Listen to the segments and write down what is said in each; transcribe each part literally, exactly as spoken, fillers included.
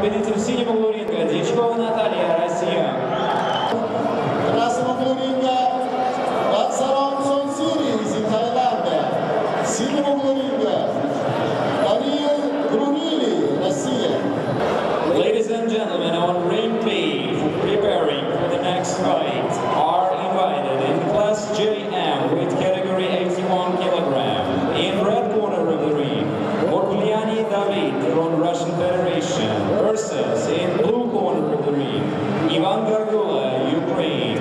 победитель синего угла ринга Дьячкова Наталья, Россия. Красного угла ринга Ганцарон Сонсири из Таиланда. Синего угла ринга Даниил Грунили, Россия. Ladies and gentlemen, on ring B, preparing for the next fight, are invited in class J M with category eighty-one kilogram. In red corner of the ring, Borkuliani David from Russian Federation versus in blue corner of the ring, Ivan Gargula, Ukraine.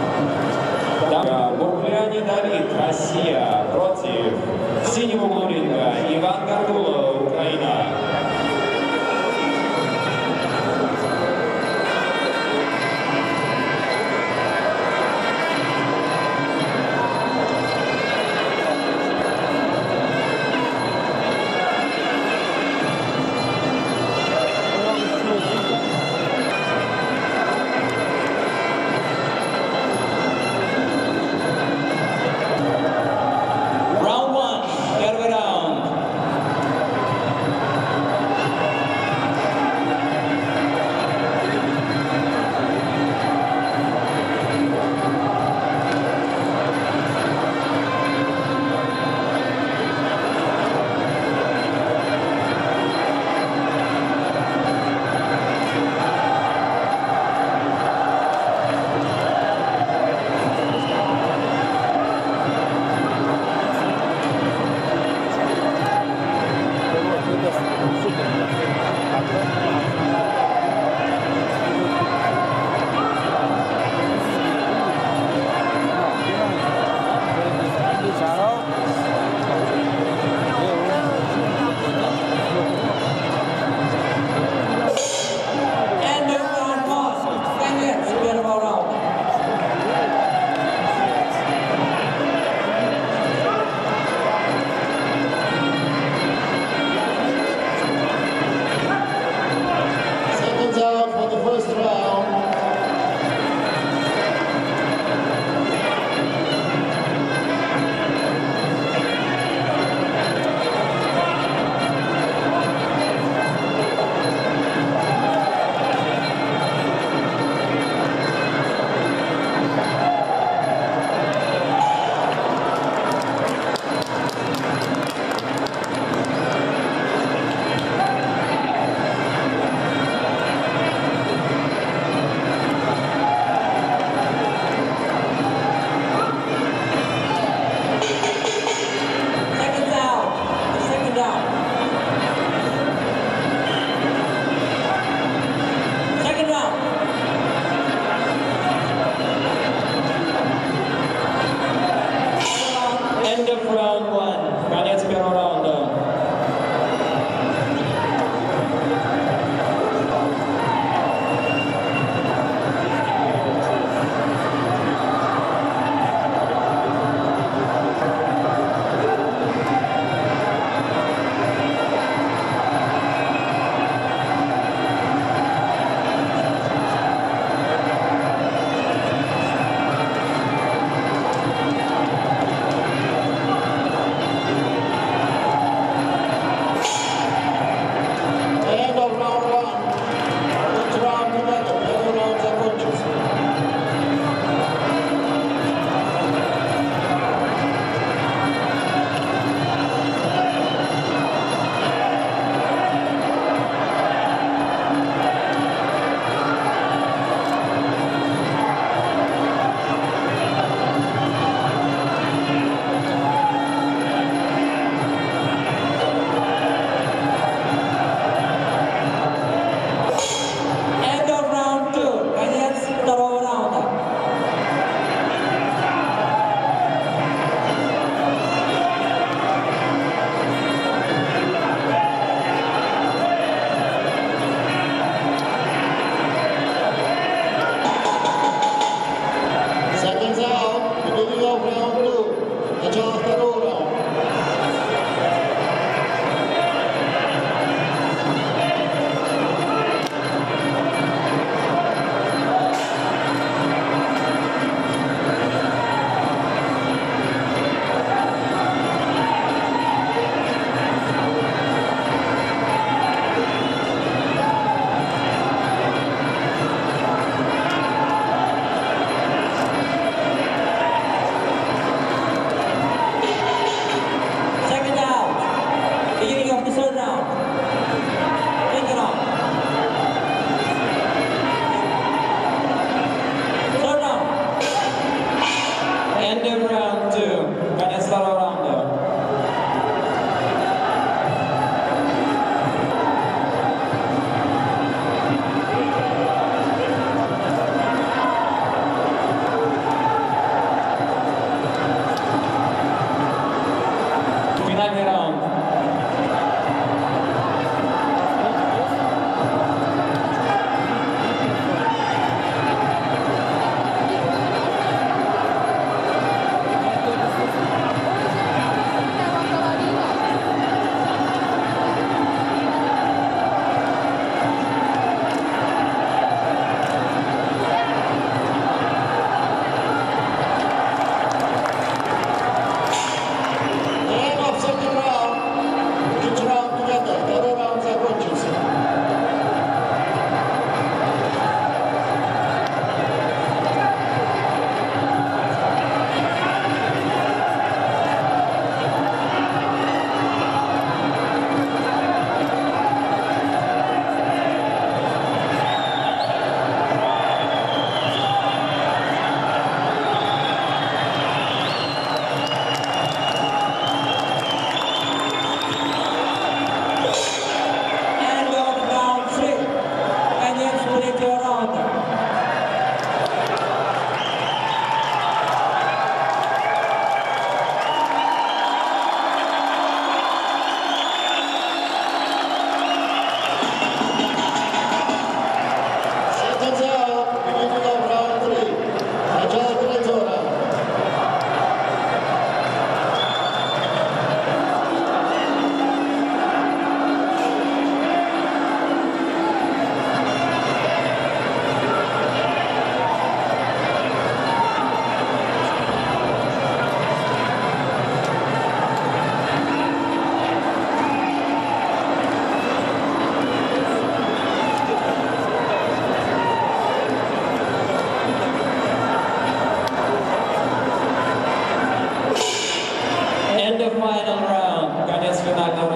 Borkuliani David, Россия, против синего угла ринга Иван Гаргула, Украина. Third round. Take it on. Third round. End of round two. Koniec tego roundu. Finalny round. End of second round. Each round together. Второй раунд закончился. End of round three. Koniec drugiego roundu. Seconds out. Beginning of round three. Начало третьего раунда. End of final round. Koniec finalnego